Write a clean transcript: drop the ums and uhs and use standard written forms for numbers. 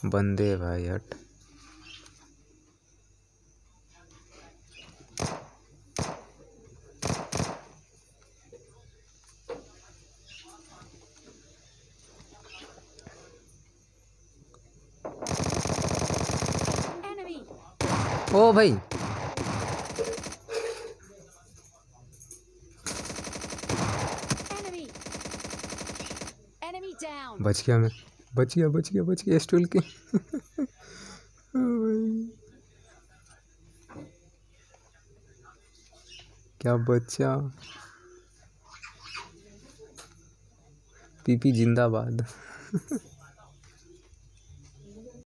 बंदे भाई हट। ओ भाई बच गया मैं, बच गया स्टूल के। क्या बच्चा। पीपी जिंदाबाद।